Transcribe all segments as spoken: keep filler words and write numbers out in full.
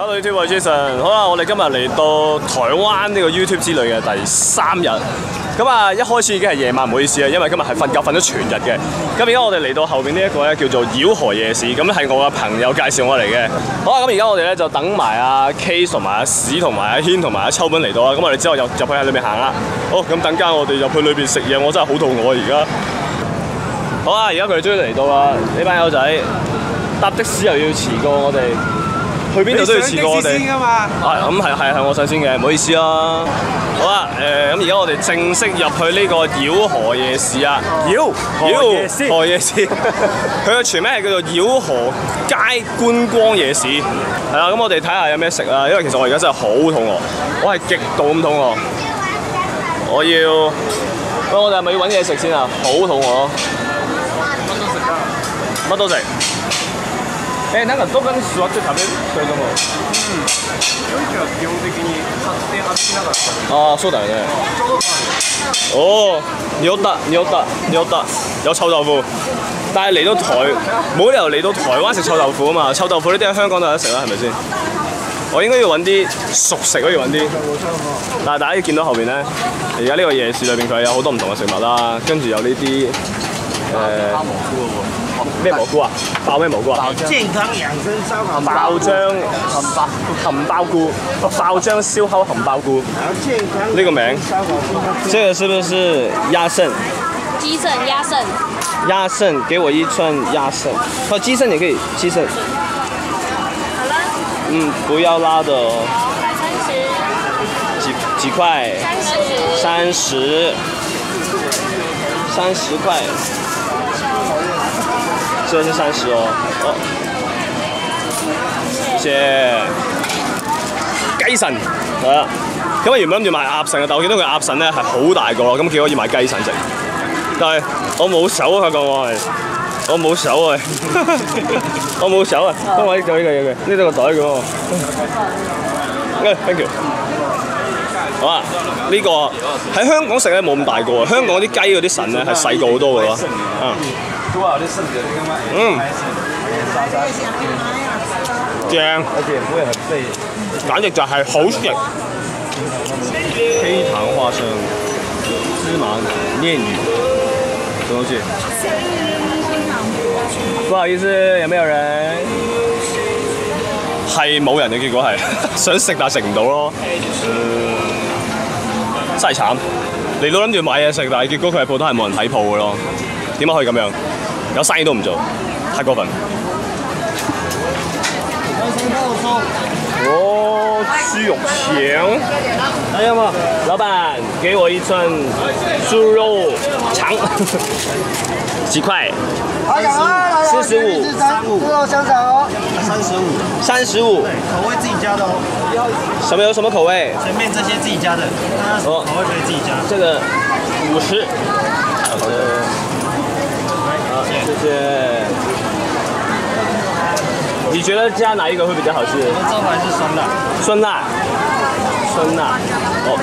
Hello YouTube， 我係 Jason。好啦，我哋今日嚟到台灣呢個 YouTube 之旅嘅第三日。咁啊，一開始已經係夜晚，唔好意思啊，因為今日係瞓覺瞓咗全日嘅。咁而家我哋嚟到後邊呢一個咧叫做繞河夜市，咁係我嘅朋友介紹我嚟嘅。好啦，咁而家我哋咧就等埋阿 Case 同埋阿史同埋阿軒同埋阿秋本嚟到啦。咁我哋之後入入去喺裏面行啦。好，咁等間我哋入去裏邊食嘢，我真係好肚餓而家。好啦，而家佢哋終於嚟到啦，呢班友仔搭的士又要遲過我哋。去邊度都要遲過我哋。啊，咁係係係我想先嘅，唔好意思啊。好啦，誒咁而家我哋正式入去呢個繞河夜市啊！繞繞河夜市，佢嘅全名係叫做繞河街觀光夜市。係啦，咁我哋睇下有咩食啦，因為其實我而家真係好肚餓，我係極度咁肚餓。我要，喂，我哋係咪要揾嘢食先啊？好肚餓咯！乜都食。え、なんかどっかに座って食べるそれとも。うん。料理は基本的に買って歩きながら。ああ、そうだよね。哦，有得有得有得有臭豆腐，但係嚟到台冇理由嚟到台灣食臭豆腐啊嘛！臭豆腐呢啲喺香港都有得食啦，係咪先？我應該要揾啲熟食可以揾啲。但係大家見到後邊咧，而家呢個夜市裏邊佢有好多唔同嘅食物啦，跟住有呢啲誒。咩蘑菇啊？爆咩蘑菇啊？ 健康養生燒烤爆漿含爆菇，爆漿燒烤含爆菇。呢個名，這個是不是鴨腎？ 雞腎、鴨腎。 鴨腎，給我一串鴨腎。哦，雞腎也可以，雞腎。 好了。 嗯，不要辣的哦。 百三十。 幾幾塊？三十。三十。三十塊。這是三十哦，哦，謝雞腎係啦。咁我原本諗住買鴨腎嘅，但我見到佢鴨腎咧係好大個咯，咁結果要買雞腎食。但係我冇手啊，佢講我係，我冇手啊，我冇手啊，幫我呢個呢個嘢嘅，呢度個袋嘅喎。誒 ，thank you。好啊，呢個喺香港食咧冇咁大個啊，香港啲雞嗰啲腎咧係細個好多嘅咯，嗯。嗯，正，而且不會很肥，簡直就係好食。黑糖花生、芝麻煉乳，什麼東西？不好意思，有沒有人？係冇人嘅，結果係想食但係食唔到咯。嗯，真係慘。嚟到諗住買嘢食，但係結果佢係鋪頭係冇人睇鋪嘅咯。點解可以咁樣？有生意都唔做，太過分。哦，豬肉腸，哎呀嘛，老闆，給我一串豬肉腸，幾塊？四十五。 豬肉香腸哦，三十五。 三十五。 口味自己加的哦。 什麼有什麼口味？ 前面這些自己加的，哦，口味可以自己加。 這個五十。好的。謝謝。你覺得加哪一個會比較好吃？ 我招牌是酸辣。 酸辣。酸辣。哦，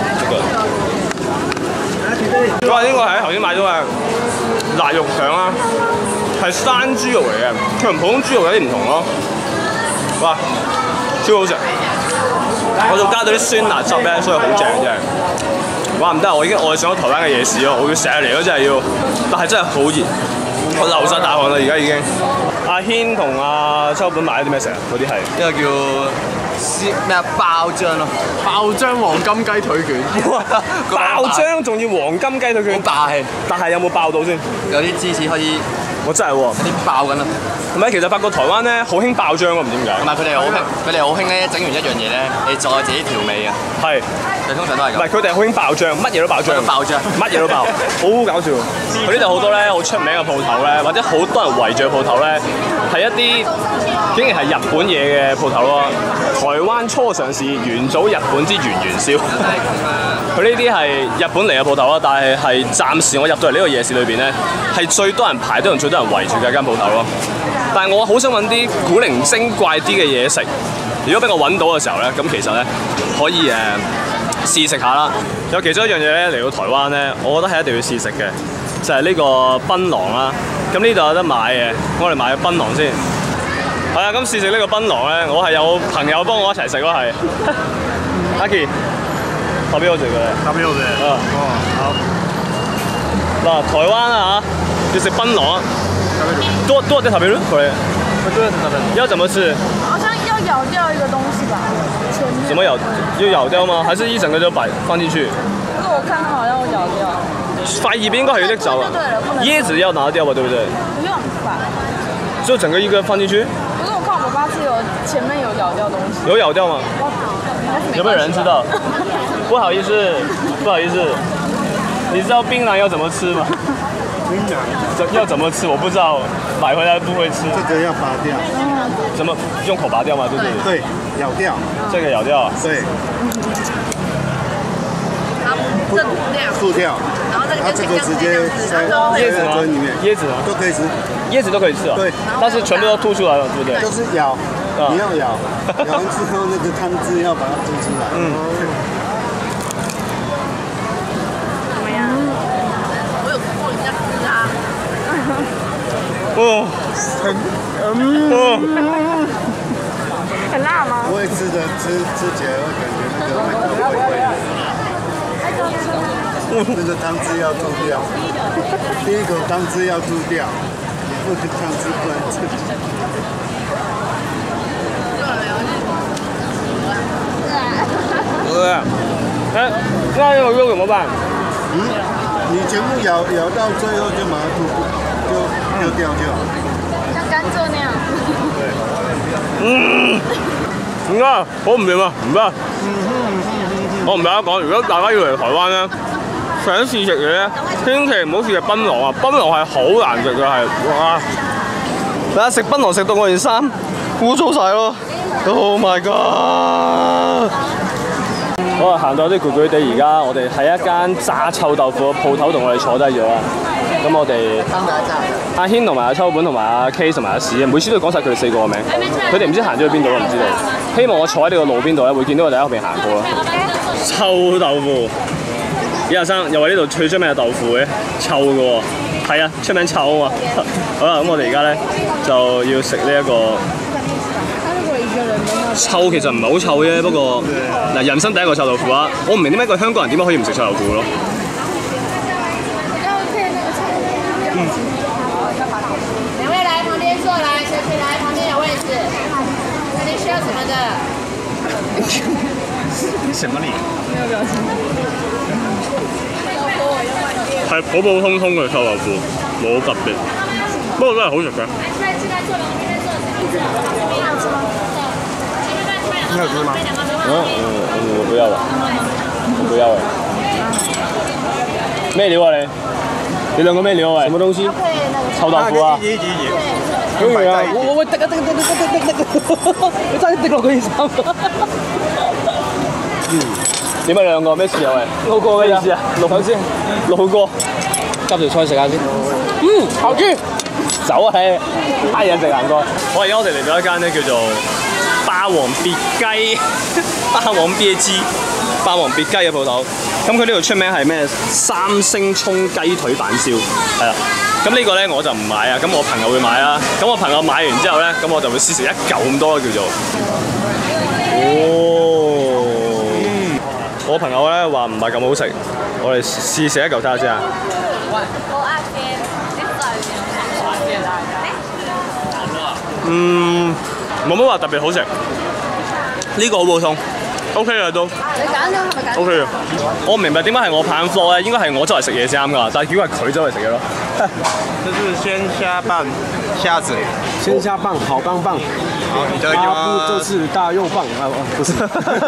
呢個。哇！呢個係頭先買咗嘅辣肉腸啦，係生豬肉嚟嘅，佢同普通豬肉有啲唔同咯。哇！超好食。我仲加到啲酸辣汁咧，所以好正真係。哇！唔得，我已經愛上咗台灣嘅夜市咯，我要成日嚟咯，真係要。但係真係好熱。我流晒大汗啦，而家已經。阿軒同阿秋本買咗啲咩食啊？嗰啲係呢個叫咩啊？爆漿咯，爆漿黃金雞腿卷。 爆漿仲要黃金雞腿卷， 好大氣。 但係有冇爆到先？ 有啲芝士開始， 我真係喎， 有啲爆緊啦。 唔係，其實發覺台灣咧好興爆漿喎，唔知點解。 同埋佢哋好興，佢哋好興咧整完一樣嘢咧，你再自己調味啊。係，佢通常都係咁。唔係，佢哋好興爆漿，乜嘢都爆漿。爆漿，乜嘢都爆，好搞笑。佢呢度好多咧好出名嘅鋪頭咧，或者好多人圍住嘅鋪頭咧，係一啲竟然係日本嘢嘅鋪頭咯。台灣初上市，元祖日本之元元宵。佢呢啲係日本嚟嘅鋪頭啦，但係係暫時我入到嚟呢個夜市裏邊咧，係最多人排隊同最多人圍住嘅一間鋪頭咯。但係我好想揾啲古靈精怪啲嘅嘢食，如果俾我揾到嘅時候咧，咁其實咧可以誒、呃、試食下啦。有其中一樣嘢咧嚟到台灣咧，我覺得係一定要試食嘅，就係、是、呢個檳榔啦。咁呢度有得買嘅，我哋買個檳榔先。 係啊，咁試食呢個檳榔咧，我係有朋友幫我一齊食咯，係。阿傑，塔比奧食嘅咧。 塔比奧食。 啊。哦，好。嗱，台灣啊嚇，要食檳榔啊。多多啲塔比魯，佢。多啲塔比魯。要怎麼吃？ 好像要咬掉一個東西吧？前面。 怎麼咬？要咬掉嗎？還是一整個就擺放進去？ 這個我看它好像咬掉。 塊葉應該係有得走啊。椰子要拿掉吧，對不對？ 不用吧。 就整個一個放進去？ 可是我看我爸是有前面有咬掉東西。 有咬掉嗎？有沒有人知道？不好意思，不好意思，你知道檳榔要怎麼吃嗎？ 檳榔要怎麼吃？我不知道，買回來不會吃。 這個要拔掉。 怎麼用口拔掉嗎？對不對？ 對，咬掉。 這個咬掉。 對。 它這吐掉。 吐掉。 然後這個它這個直接塞椰子嗎？ 裡面。 椰子嗎？ 都可以吃。 椰子都可以吃啊。 對。 但是全部都吐出來了，對不對？ 就是咬，你要咬，咬完之後那個湯汁要把它吐出來。嗯。 怎麼樣？我有看過人家吃啊。 哦，很，嗯， 很辣嗎？ 我也吃的，吃吃起來會感覺那個味道會會。那個湯汁要吐掉，第一口湯汁要吐掉，不然湯汁不能吃。 對啊，哎，那這個肉怎麼辦？ 嗯，你全部咬咬到最後就把它吐，就丟掉就好。 像甘蔗那樣。 對。 嗯，點解？好唔掂啊？唔得。我唔大家講，如果大家要嚟台灣咧，想試食嘢咧，千祈唔好試食檳榔啊！檳榔係好難食嘅，係哇！大家食檳榔食到我件衫污糟晒咯 ！Oh my god！ 好啊，行到啲攰攰地，而家我哋喺一間炸臭豆腐嘅鋪頭同我哋坐低咗啦。咁我哋阿軒同埋阿秋本同埋阿 K 同埋阿史，每次都講晒佢哋四個嘅名。佢哋唔知行咗去邊度，我唔知道。希望我坐喺呢個路邊度咧，會見到佢哋喺後邊行過咯。臭豆腐，李亞生又話呢度最出名嘅豆腐嘅，臭嘅喎。係啊，出名臭啊嘛。好啦，咁我哋而家咧就要食呢一個。臭其實唔係好臭啫，不過嗱人生第一個臭豆腐啊！我唔明點解個香港人點解可以唔食臭豆腐咯？ 嗯。兩位來旁邊坐，來，小姐來旁邊有位置。那你需要什麼的？ 什麼臉？沒有表情。係普普通通嘅臭豆腐，冇特別，不過都係好食嘅。你有吃嗎？嗯嗯，我不要了，我不要了。咩料啊你？你兩個咩料啊？什麼東西？臭豆腐啊！咁樣啊！我我滴啊滴滴滴滴滴滴！你真係滴落佢件衫。嗯，點啊兩個咩豉油嚟？老哥咩意思啊？老頭先，老哥，夾條菜食下先。嗯，好豬。走啊！閪人食行過。我而家我哋嚟到一間咧叫做霸王別雞，霸王別雞，霸王別雞嘅鋪頭。咁佢呢度出名係咩？三星葱雞腿板燒，係啦。咁呢個咧我就唔買啊，咁我朋友會買啦。咁我朋友買完之後咧，咁我就會試食一嚿咁多叫做。哦，嗯、我朋友咧話唔係咁好食，我哋試食一嚿睇下先啊。嗯，冇乜話特別好食，呢個好普通 ，OK 嘅都。你揀咗係咪揀 ？OK 嘅。我唔明白點解係我棒貨咧，應該係我周圍食嘢先啱㗎，但係如果係佢周圍食嘢咯。 這是鮮蝦棒，蝦子。 鮮蝦棒，好棒棒。 好，你這個不就是大肉棒啊？不是。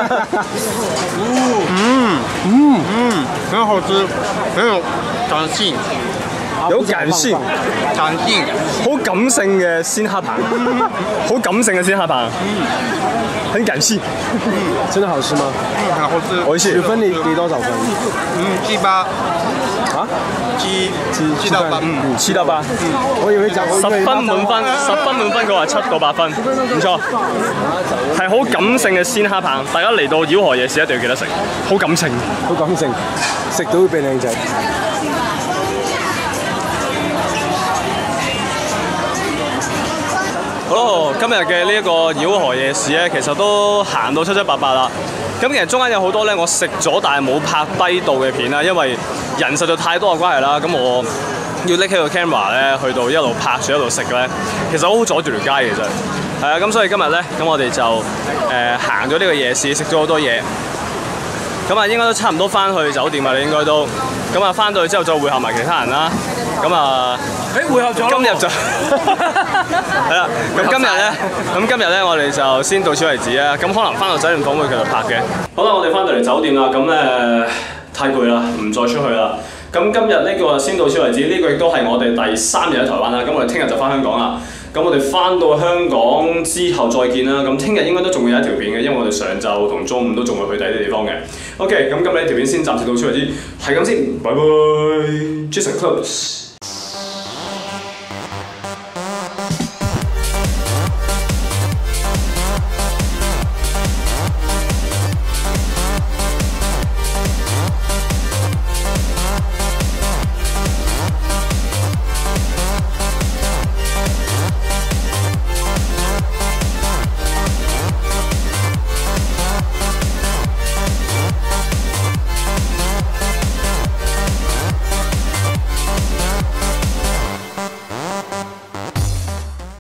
嗯嗯嗯，很好吃，很有彈性。 有感性， 彈性， 好感性嘅鮮蝦棒，好感性嘅鮮蝦棒，很感性， 真的好吃嗎？ 嗯，很好吃。 我十分你給多少分？ 嗯，七八。 啊？ 七七七到八， 嗯，七到八。 嗯，我以為講十分滿分，十分滿分佢話七到八分，唔錯。係好感性嘅鮮蝦棒，大家嚟到繞河夜市一定要記得食，好感性， 好感性，食到會變靚仔。 好咯，今日嘅呢一個繞河夜市咧，其實都行到七七八八啦。咁其實中間有好多咧，我食咗但係冇拍低到嘅片啦，因為人實在太多嘅關係啦。咁我要拎起個 camera 咧，去到一路拍住一路食咧，其實好阻住條街嘅啫。係啊，咁所以今日咧，咁我哋就誒、呃、行咗呢個夜市，食咗好多嘢。咁啊，應該都差唔多翻去酒店啊，你應該都。咁啊，翻到去之後再會合埋其他人啦。咁啊，誒會合咗。今日就係啦。咁今日咧，咁今日咧，我哋就先到此為止啊。咁可能翻到酒店房會繼續拍嘅。好啦，我哋翻到嚟酒店啦。咁咧太攰啦，唔再出去啦。咁今日呢個先到此為止，呢、這個亦都係我哋第三日喺台灣啦。咁我哋聽日就翻香港啦。咁我哋翻到香港之後再見啦。咁聽日應該都仲會有一條片嘅，因為我哋上晝同中午都仲會去第啲地方嘅。OK， 咁今日呢條片先暫時到此為止，係咁先，拜拜 ，Jason Close。